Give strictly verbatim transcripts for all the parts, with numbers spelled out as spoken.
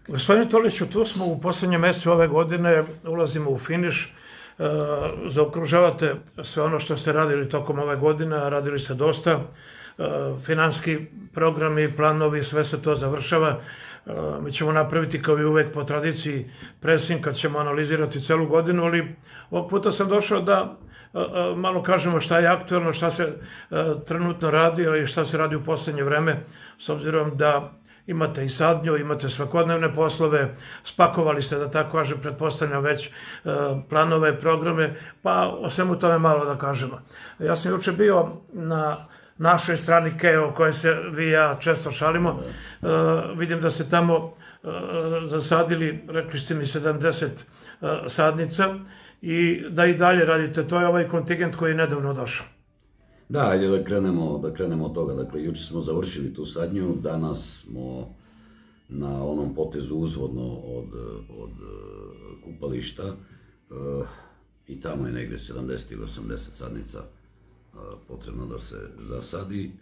Gospodine Toliću, tu smo u poslednjem mesecu ove godine, ulazimo u finiš, zaokružavate sve ono što ste radili tokom ove godine, a radili ste dosta, finansijski programi, planovi, sve se to završava. Mi ćemo napraviti kao i uvek po tradiciji presin kad ćemo analizirati celu godinu, ali ovog puta sam došao da malo kažemo šta je aktuelno, šta se trenutno radi ili šta se radi u poslednje vreme, s obzirom da imate i sadnju, imate svakodnevne poslove, spakovali ste, da tako kažem, pretpostavljam već planove, programe, pa o svemu tome malo da kažemo. Ja sam juče bio na našoj strani Keo, o kojoj se vi i ja često šalimo. Vidim da ste tamo zasadili, rekli ste mi, sedamdeset sadnica i da i dalje radite. To je ovaj kontingent koji je nedavno došao. Da, ajde da krenemo, da krenemo od toga. Dakle, juče smo završili tu sadnju, danas smo na onom potezu uzvodno od, od kupališta i tamo je negde sedamdeset ili osamdeset sadnica potrebno da se zasadi.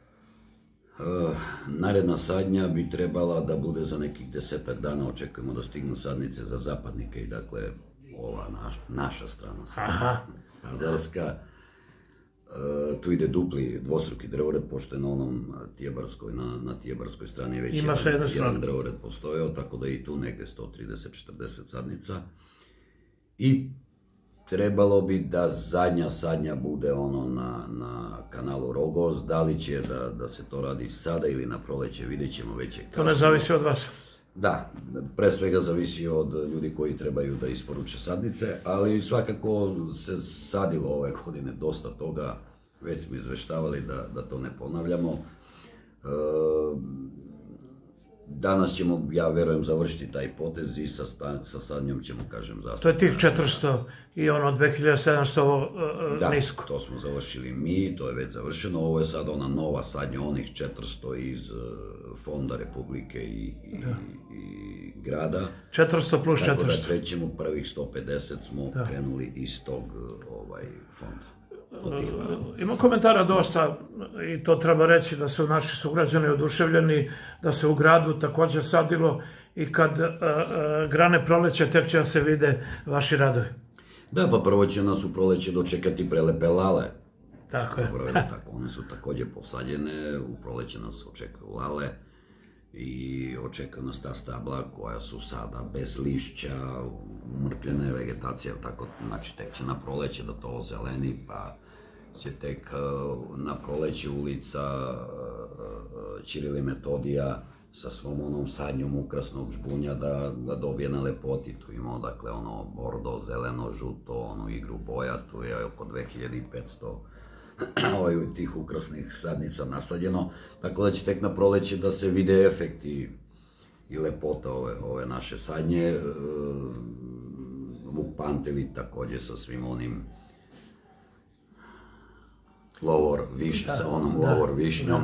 Naredna sadnja bi trebala da bude za nekih desetak dana, očekujemo da stignu sadnice za zapadnike i dakle ova naša strana, pazarska. Tu ide dupli, dvostruki drvored, pošto je na onom tijebarskoj, na tijebarskoj strani već jedan drvored postojao, tako da je i tu negde sto trideset do četrdeset sadnica. I trebalo bi da zadnja sadnja bude ono na kanalu Rogoz, da li će da se to radi sada ili na proleće, vidjet ćemo, već je kasno. To ne zavisi od vas? Da, pre svega zavisi od ljudi koji trebaju da isporuče sadnice, ali svakako se sadilo ove godine dosta toga, već smo izveštavali da to ne ponavljamo. Danas ćemo, ja verujem, završiti taj potez i sa sadnjom ćemo, kažem, zastaviti. To je tih četiristo i ono dve hiljade sedamsto nisko. Da, to smo završili mi, to je već završeno. Ovo je sad ona nova sadnja, onih četiristo iz Fonda Republike i grada. četiristo plus četiristo. Tako da krećemo, prvih sto pedeset smo krenuli iz tog fonda. Ima komentara dosta i to treba reći da su naši sugrađani oduševljeni, da se u gradu također sadilo i kad grane proleće tek će da se vide vaši radovi. Da, pa prvo će nas u proleće dočekati prelepe lale. Tako je. One su također posađene, u proleće nas očekuju lale i očekuju nas ta stabla koja su sada bez lišća, umrtvljene vegetacije, tako, znači tek će na proleće da to ozeleni, pa će tek na proleće ulica Ćiril i Metodija sa svom onom sadnjom ukrasnog žbunja da dobije na lepoti. Tu imamo, dakle, ono bordo, zeleno, žuto, onu igru boja, tu je oko dve hiljade petsto tih ukrasnih sadnica nasađeno, tako da će tek na proleće da se vide efekti i lepota ove naše sadnje. Vuk Panteli također sa svim onim lovor višnjom, sa onom lovor višnjom.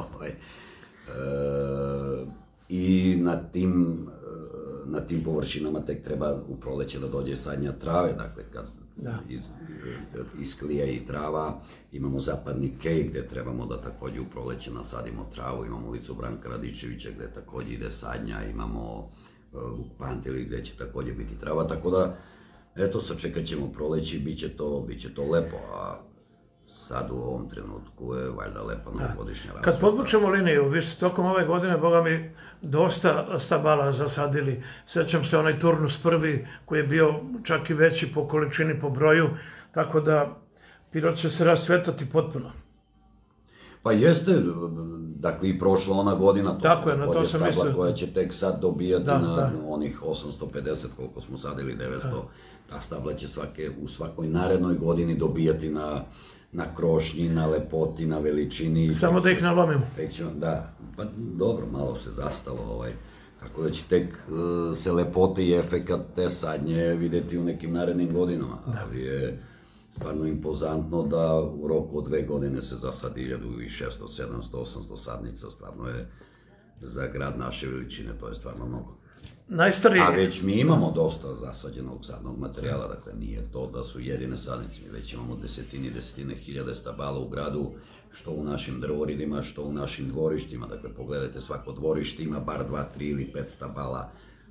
I na tim površinama tek treba u proleće da dođe sadnja trave, dakle kad isklija i trava. Imamo zapadni Kej gde trebamo da također u proleće nasadimo travu, imamo ulicu Branka Radičevića gde također ide sadnja, imamo Vuk Panteli gde će također biti trava, tako da eto, sačekat ćemo proleće i bit će to lepo, a sad u ovom trenutku je valjda lepa novogodišnja rasveta. Kad podvučemo liniju, vi ste tokom ove godine, boga mi, dosta stabala zasadili. Sjećam se onaj turnus prvi koji je bio čak i veći po količini, po broju, tako da Pirot će se rasvetati potpuno. Pa jeste, dakle i prošla ona godina, to su također stabla koja će tek sad dobijati na onih osamsto pedeset koliko smo sadili, devetsto. Ta stabla će u svakoj narednoj godini dobijati na krošnji, na lepoti, na veličini. Samo da ih nalomimo. Da, pa dobro, malo se zastalo, tako da će tek se lepote i efekat te sadnje videti u nekim narednim godinama, ali je stvarno impozantno da u roku od dve godine se zasadi hiljadu šesto, sedamsto, osamsto sadnica, stvarno je za grad naše veličine, to je stvarno mnogo. A već mi imamo dosta zasađenog sadnog materijala, dakle nije to da su jedine sadnice, mi već imamo desetine i desetine hiljade stabala u gradu, što u našim drvoridima, što u našim dvorištima, dakle pogledajte, svako dvorište ima bar dva, tri ili pet stabala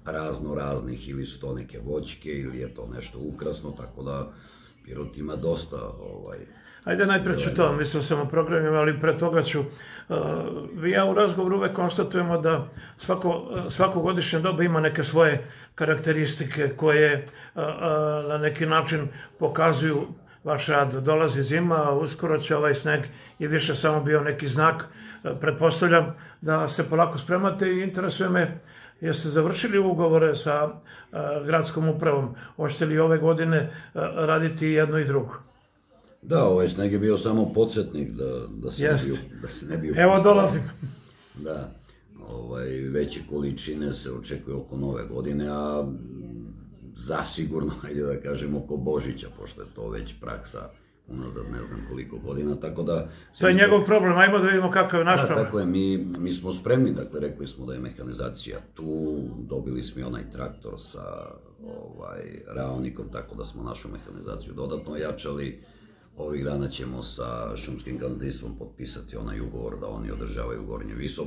razno raznih, ili su to neke voćke, ili je to nešto ukrasno, tako da Pirot ima dosta ovaj... Ajde najpre ću to, mislio sam o programima, ali pre toga ću... Vi ja u razgovoru uvek konstatujemo da svako godišnje doba ima neke svoje karakteristike koje na neki način pokazuju vaš rad. Dolazi zima, uskoro će ovaj sneg i više samo bio neki znak. Pretpostavljam da se polako spremate i interesuje me, jeste završili ugovore sa gradskom upravom? Hoćete li ove godine raditi jedno i drugo? Da, ovaj sneg je bio samo podsjetnik da se ne bi upustio. Evo dolazim. Da, veće količine se očekuje oko nove godine, a zasigurno, ajde da kažem, oko Božića, pošto je to već praksa unazad ne znam koliko godina, tako da... To je njegov problem, ajmo da vidimo kakav je naš problem. Da, tako je, mi smo spremni, dakle, rekli smo da je mehanizacija tu, dobili smo i onaj traktor sa raonikom, tako da smo našu mehanizaciju dodatno ojačali. Ovih dana ćemo sa šumskim gazdinstvom potpisati onaj ugovor da oni održavaju Gornji Visok.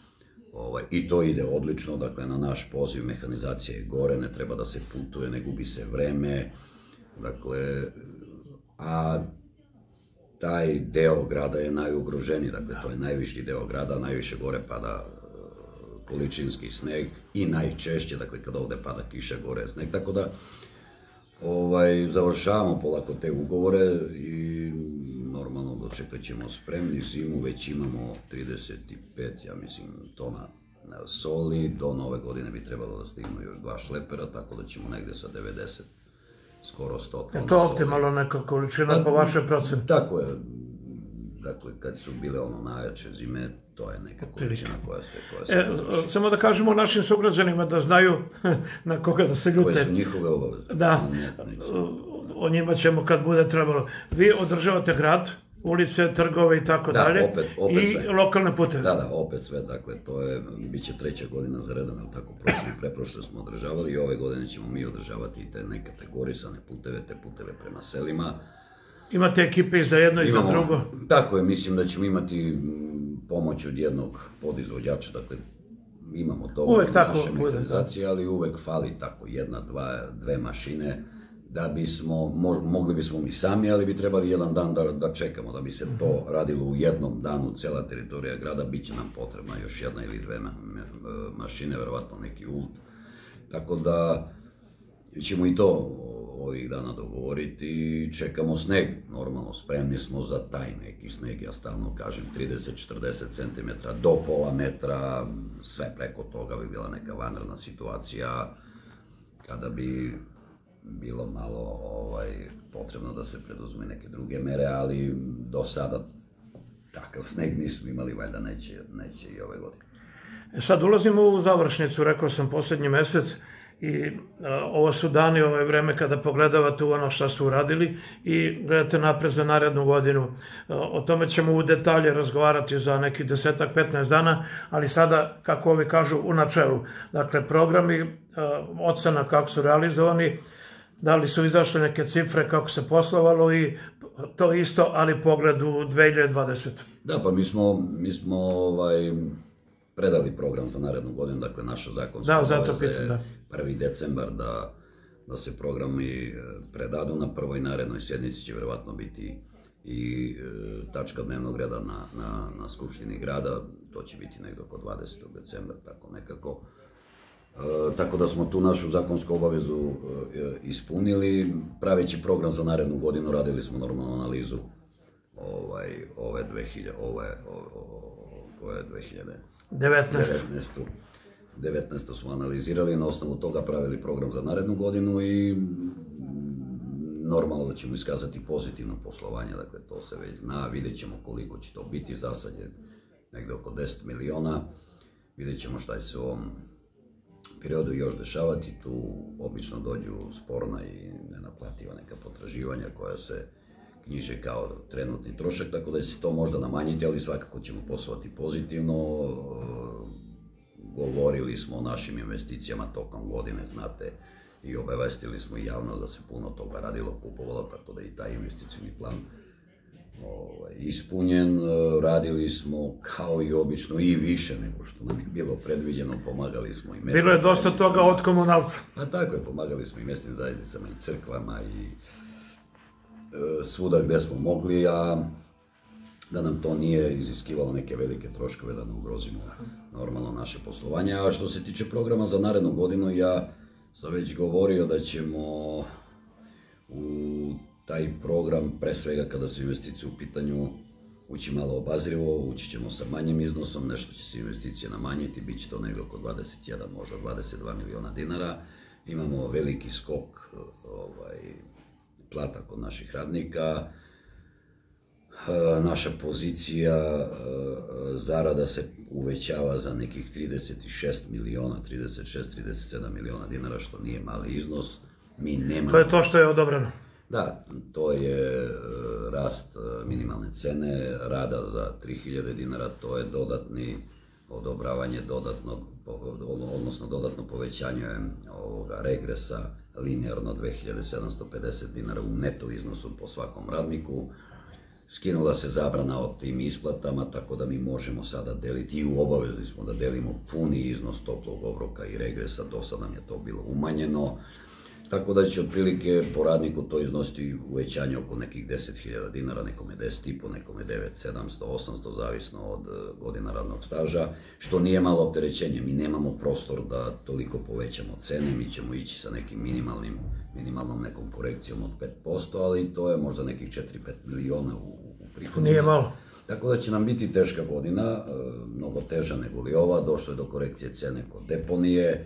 I to ide odlično, dakle, na naš poziv mehanizacija je gore, ne treba da se putuje, ne gubi se vreme, dakle, a taj deo grada je najugroženiji, dakle, to je najviši deo grada, najviše gore pada količinski sneg i najčešće, dakle, kada ovde pada kiša, gore je sneg, tako da završavamo polako te ugovore i normalno dočekat ćemo spremni zimu, već imamo trideset pet, ja mislim, tona soli, do nove godine bi trebalo da stignu još dva šlepera, tako da ćemo negde sa devedeset, skoro sto tona soli. Je to optimalno neka količina po vašoj proceni? Tako je, dakle, kad su bile ono najjače zime, to je neka količina koja se... Samo da kažemo našim sugrađanima da znaju na koga da se ljute. Koje su njihove obaveze. Da, o njima ćemo kad bude trebalo. Vi održavate grad, ulice, trgove i tako dalje, i lokalne puteve. Da, da, opet sve, dakle, to je, bit će treća godina za redom, ali tako, prošle i preprošle smo održavali i ove godine ćemo mi održavati te nekategorisane puteve, te puteve prema selima. Imate ekipe i za jedno i za drugo? Tako je, mislim da ćemo imati pomoć od jednog podizvođača, dakle, imamo to u naše mehanizacije, ali uvek fali tako jedna, dve mašine, da bismo, mogli bismo mi sami, ali bi trebali jedan dan da čekamo, da bi se to radilo u jednom danu, cela teritorija grada, bit će nam potrebna još jedna ili dve mašine, verovatno neki ult, tako da ćemo i to ovih dana dogovoriti i čekamo sneg, normalno spremni smo za taj neki sneg, ja stalno kažem trideset do četrdeset centimetara do pola metra, sve preko toga bi bila neka vanredna situacija kada bi bilo malo potrebno da se preduzme neke druge mere, ali do sada takav sneg nismo imali, valjda neće i ove godine. Sad ulazimo u završnicu, rekao sam poslednji mesec, i ovo su dani, ovo je vreme kada pogledavate u ono šta su uradili i gledate napred za narednu godinu. O tome ćemo u detalje razgovarati za nekih desetak, petnaest dana, ali sada, kako ovi kažu, u načelu. Dakle, programi, ocena kako su realizovani, da li su izašle neke cifre, kako se poslovalo i to isto, ali pogled u dve hiljade dvadesete. Da, pa mi smo predali program za narednu godinu, dakle naša zakonska obaveza je prvi decembar da se programi predadu. Na prvoj narednoj sjednici će verovatno biti i tačka dnevnog reda na Skupštini grada, to će biti negdje oko dvadesetog decembra, tako nekako. Tako da smo tu našu zakonsku obavezu ispunili. Praveći program za narednu godinu radili smo normalnu analizu ove dve hiljade devetnaeste. smo analizirali, na osnovu toga pravili program za narednu godinu i normalno da ćemo iskazati pozitivno poslovanje, dakle to se već zna, vidjet ćemo koliko će to biti, za sad je negde oko deset miliona, vidjet ćemo šta će se u ovom periodu još dešavati, tu obično dođu sporna i nenaplativa neka potraživanja koja se knjiže kao trenutni trošak, tako da će se to možda namanjiti, ali svakako ćemo poslovati pozitivno. Govorili smo o našim investicijama tokom godine, znate, i obavestili smo i javno da se puno toga radilo, kupovalo, tako da i taj investicijni plan ispunjen, radili smo kao i obično i više nego što nam je bilo predviđeno, pomagali smo i mesnim Bilo je dosta toga od komunalca. Pa tako je, pomagali smo i mesnim zajednicama i crkvama i svuda gde smo mogli, a da nam to nije iziskivalo neke velike troškove, da ne ugrozimo normalno naše poslovanje. A što se tiče programa za narednu godinu, ja sam već govorio da ćemo u taj program, pre svega kada su investicije u pitanju, ući malo obazrivo, ući ćemo sa manjim iznosom, nešto će se investicije namanjiti, bit će to negdje oko dvadeset jedan, možda dvadeset dva miliona dinara. Imamo veliki skok plata kod naših radnika. Naša pozicija zarada se uvećava za nekih trideset šest miliona, trideset šest trideset sedam miliona dinara, što nije mali iznos. Mi nemamo... To je to što je odobreno. Da, to je rast minimalne cene rada za tri hiljade dinara, to je dodatni odobravanje dodatnog, odnosno dodatno povećanje ovoga regresa linearno dve hiljade sedamsto pedeset dinara u neto iznosu po svakom radniku. Skinula se zabrana o tim isplatama, tako da mi možemo sada deliti i u obavezi smo da delimo puni iznos toplog obroka i regresa, do sad nam je to bilo umanjeno. Tako da će otprilike po radniku to iznositi uvećanje oko nekih deset hiljada dinara, nekome deset i po, nekome devet, sedamsto, osamsto, zavisno od godina radnog staža, što nije malo opterećenje. Mi nemamo prostor da toliko povećamo cene, mi ćemo ići sa nekim minimalnim, minimalnom nekom korekcijom od pet posto, ali to je možda nekih četiri do pet miliona u, u prihodima. Nije malo. Tako da će nam biti teška godina, mnogo teža nego li ova, došlo je do korekcije cene kod deponije,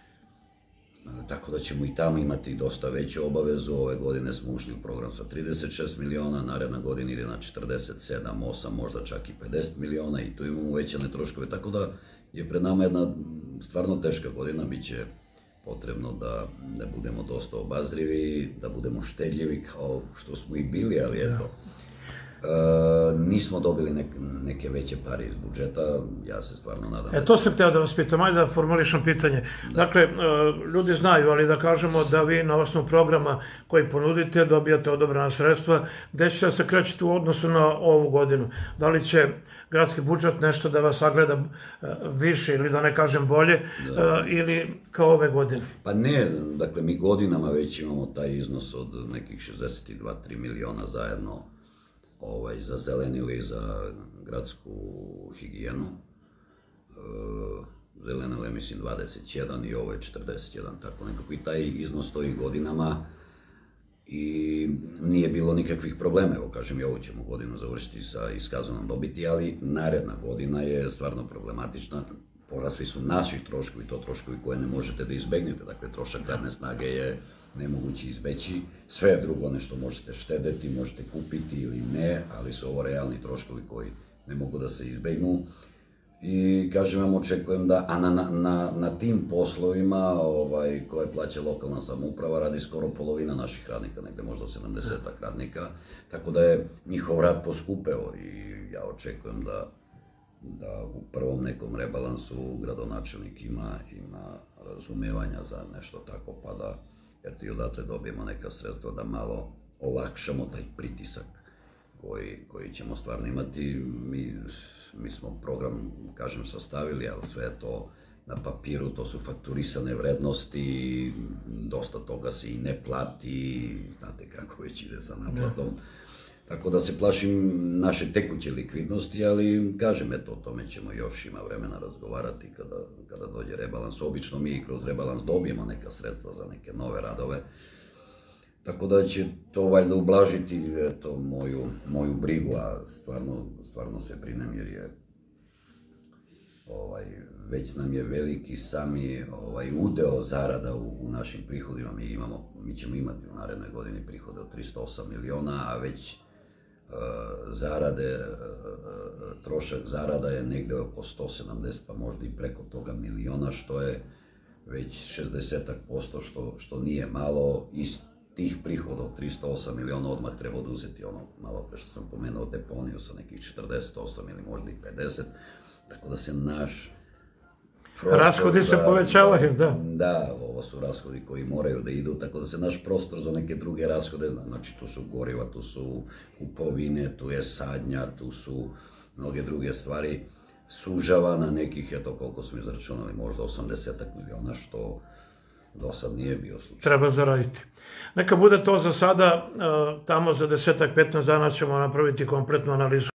tako da ćemo i tamo imati dosta veću obavezu. Ove godine smo ušli u program sa trideset šest miliona, naredna godina ide na četrdeset sedam, osam, možda čak i pedeset miliona i tu imamo uvećane troškove, tako da je pred nama jedna stvarno teška godina, bit će potrebno da, da budemo dosta obazrivi, da budemo štedljivi kao što smo i bili, ali eto, e, nismo dobili nek, neke veće pare iz budžeta, ja se stvarno nadam. E, to sam hteo da vas pitam, ajde da formulišem pitanje. Da. Dakle, ljudi znaju, ali da kažemo da vi na osnovu programa koji ponudite dobijate odobrena sredstva, gde ćete se krećete u odnosu na ovu godinu? Da li će gradski budžet nešto da vas sagleda više ili da ne kažem bolje, da. Ili kao ove godine? Pa ne, dakle mi godinama već imamo taj iznos od nekih šezdeset dva do tri miliona zajedno ovaj, za zelenili, za gradsku higijenu. Zelenile mislim dvadeset jedan i ovo je četrdeset jedan, tako nekako i taj iznos stoji godinama i nije bilo nikakvih problema. Evo kažem, i ovu ćemo godinu završiti sa iskazanom dobiti, ali naredna godina je stvarno problematična. Porasli su naši troškovi, to troškovi koje ne možete da izbegnete, dakle trošak radne snage je nemoguće izbeći, sve drugo nešto možete štedeti, možete kupiti ili ne, ali su ovo realni troškovi koji ne mogu da se izbegnu. I kažem vam, očekujem da, a na, na, na tim poslovima ovaj, koje plaća lokalna samouprava radi skoro polovina naših radnika, negde možda sedamdesetak radnika, tako da je njihov rad poskupeo i ja očekujem da, da u prvom nekom rebalansu gradonačelnik ima, ima razumevanja za nešto tako, pa da eto i odatle dobijemo neka sredstva da malo olakšamo taj pritisak koji, koji ćemo stvarno imati. Mi, mi smo program, kažem, sastavili, ali sve to na papiru, to su fakturisane vrednosti, dosta toga se i ne plati, znate kako već ide sa naplatom. Tako da se plašim naše tekuće likvidnosti, ali kažem, eto, o tome ćemo još ima vremena razgovarati kada, kada dođe rebalans. Obično mi kroz rebalans dobijemo neka sredstva za neke nove radove, tako da će to valjda ublažiti eto, moju, moju brigu, a stvarno, stvarno se brinem jer je ovaj, već nam je veliki sami ovaj, udeo zarada u, u našim prihodima. Mi, imamo, mi ćemo imati u narednoj godini prihode od tristo osam miliona, a već zarade, trošak zarada je negde oko sto sedamdeset, pa možda i preko toga miliona, što je već šezdeset posto, što, što nije malo. Iz tih prihoda od tristo osam miliona odmah treba oduzeti ono, malo pre što sam pomenuo, deponiju sa nekih četrdeset osam ili možda i pedeset, tako da se naš rashodi se povećavaju, da. Da, ovo su rashodi koji moraju da idu, tako da se naš prostor za neke druge rashode, znači tu su goriva, tu su kupovine, tu je sadnja, tu su mnoge druge stvari, sužava na nekih, eto koliko smo izračunali, možda osamdesetak miliona, što do sad nije bio slučaj. Treba zaraditi. Neka bude to za sada, tamo za desetak, petnaest dana ćemo napraviti kompletnu analizu.